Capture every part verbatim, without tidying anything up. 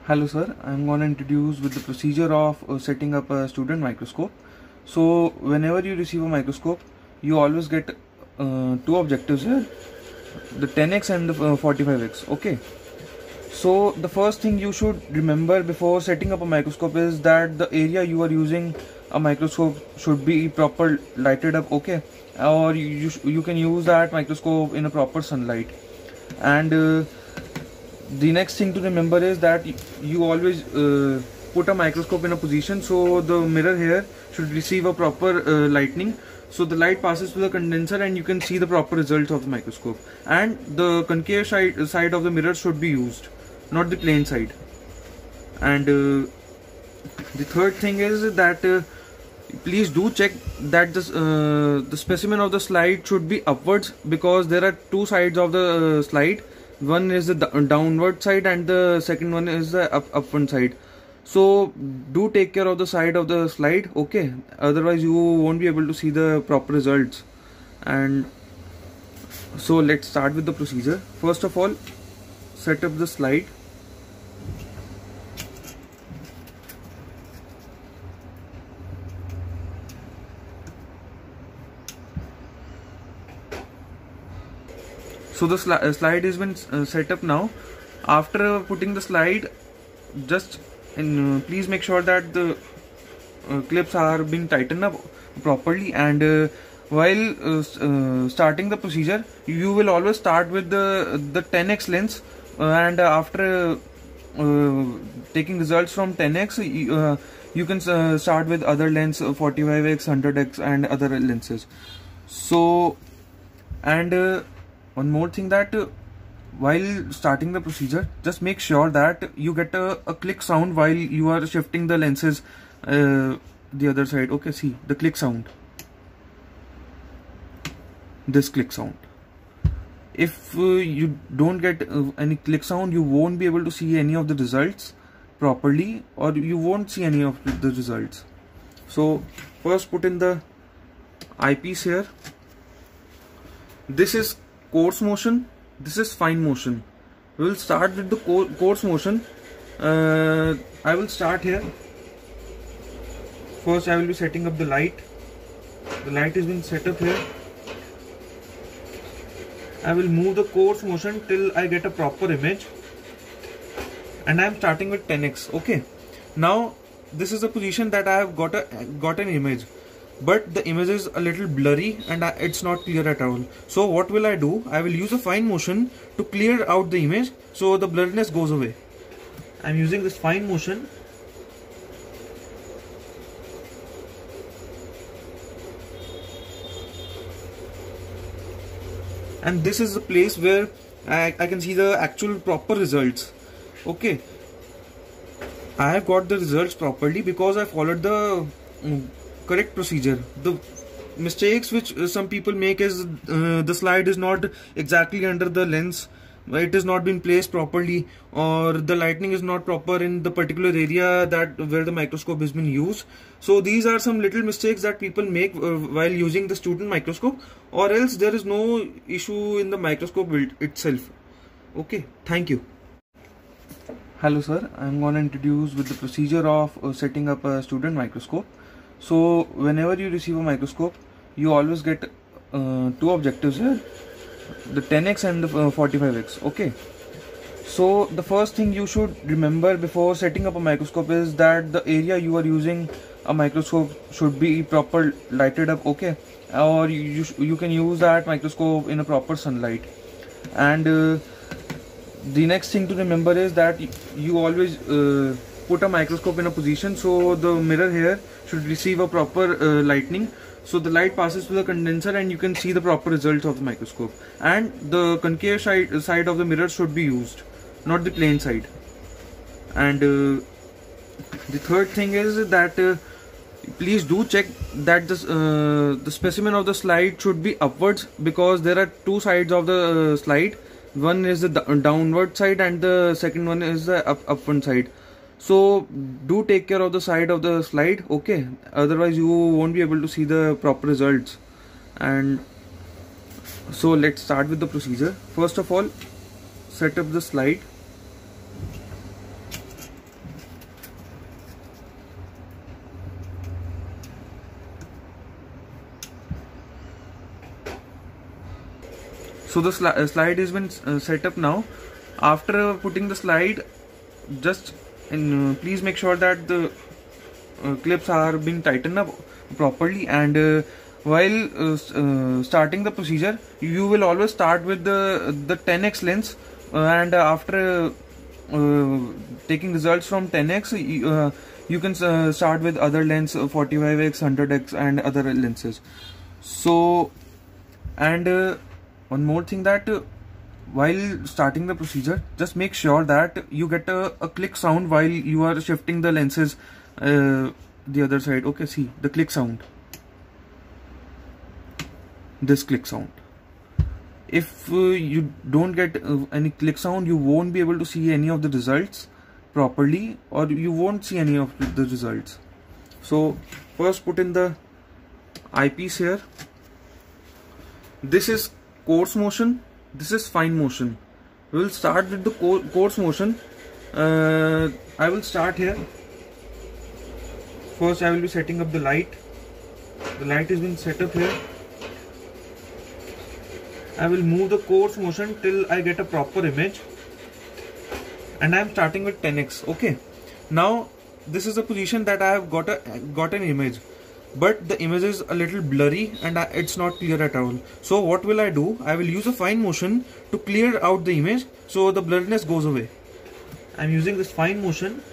Hello sir, I'm going to introduce with the procedure of uh, setting up a student microscope. So whenever you receive a microscope, you always get uh, two objectives here, the ten x and the uh, forty-five x. Okay. So the first thing you should remember before setting up a microscope is that the area you are using a microscope should be proper lighted up. Okay, or you you can use that microscope in a proper sunlight. And uh, the next thing to remember is that you always uh, put a microscope in a position so the mirror here should receive a proper uh, lightning, so the light passes to the condenser and you can see the proper results of the microscope. And the concave side, side of the mirror should be used, not the plane side. And uh, the third thing is that uh, please do check that this, uh, the specimen of the slide should be upwards, because there are two sides of the uh, slide. One is the downward side and the second one is the up upward side. So do take care of the side of the slide, okay? Otherwise you won't be able to see the proper results. And so let's start with the procedure. First of all, set up the slide. So the sli uh, slide has been uh, set up now. After putting the slide, just in, uh, please make sure that the uh, clips are being tightened up properly. And uh, while uh, uh, starting the procedure, you will always start with the the ten x lens, uh, and after uh, taking results from ten x, uh, you can uh, start with other lens, uh, forty-five x, one hundred x, and other lenses. So and uh, one more thing, that uh, while starting the procedure, just make sure that you get a, a click sound while you are shifting the lenses uh, the other side. Okay, see the click sound, this click sound. If uh, you don't get uh, any click sound, you won't be able to see any of the results properly, or you won't see any of the results. So first put in the eyepiece here. This is coarse motion, this is fine motion. We will start with the coarse motion. uh, I will start here. First I will be setting up the light. The light is being set up here. I will move the coarse motion till I get a proper image, and I am starting with ten x. Okay, now this is the position that I have got a got an image, but the image is a little blurry and it's not clear at all. So what will I do? I will use a fine motion to clear out the image so the blurriness goes away. I'm using this fine motion. And this is the place where I, I can see the actual proper results. Okay, I have got the results properly because I followed the um, correct procedure. The mistakes which uh, some people make is uh, the slide is not exactly under the lens, it is not been placed properly, or the lighting is not proper in the particular area that where the microscope has been used. So these are some little mistakes that people make uh, while using the student microscope, or else there is no issue in the microscope build itself. Okay, thank you. Hello sir, I'm going to introduce with the procedure of uh, setting up a student microscope. So whenever you receive a microscope, you always get uh, two objectives here, the ten x and the uh, forty-five x. Okay, so the first thing you should remember before setting up a microscope is that the area you are using a microscope should be proper lighted up. Okay, or you, you can use that microscope in a proper sunlight. And uh, the next thing to remember is that you always uh, put a microscope in a position so the mirror here should receive a proper uh, lightning, so the light passes to the condenser and you can see the proper results of the microscope. And the concave side, side of the mirror should be used, not the plane side. And uh, the third thing is that uh, please do check that this, uh, the specimen of the slide should be upwards, because there are two sides of the uh, slide. One is the downward side and the second one is the up upward side. So do take care of the side of the slide, okay? Otherwise you won't be able to see the proper results. And so let's start with the procedure. First of all, set up the slide. So the sli uh, slide has been uh, set up now. After putting the slide, just in, uh, please make sure that the uh, clips are being tightened up properly, and uh, while uh, uh, starting the procedure, you will always start with the the ten X lens, uh, and after uh, taking results from ten X, you, uh, you can uh, start with other lens, uh, forty-five X, one hundred X and other lenses. So, and uh, one more thing, that uh, while starting the procedure, just make sure that you get a, a click sound while you are shifting the lenses uh, the other side. Okay, see the click sound, this click sound. If uh, you don't get uh, any click sound, you won't be able to see any of the results properly, or you won't see any of the results. So first put in the eyepiece here. This is coarse motion, this is fine motion. We will start with the coarse motion. uh, I will start here. First I will be setting up the light. The light is being set up here. I will move the coarse motion till I get a proper image, and I am starting with ten X. Okay, now this is the position that I have got a got an image, but the image is a little blurry and I, it's not clear at all. So what will I do? I will use a fine motion to clear out the image so the blurriness goes away. I am using this fine motion.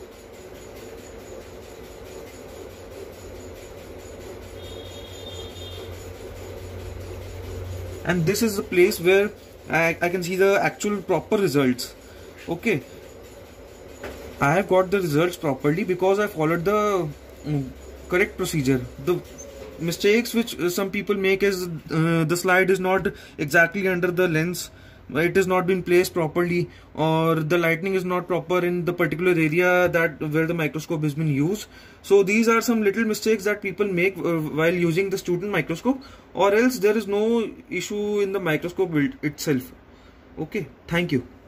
And this is the place where I, I can see the actual proper results. Okay, I have got the results properly because I followed the um, correct procedure. The mistakes which uh, some people make is uh, the slide is not exactly under the lens, it is not been placed properly, or the lighting is not proper in the particular area that where the microscope has been used. So these are some little mistakes that people make uh, while using the student microscope, or else there is no issue in the microscope itself. Okay, thank you.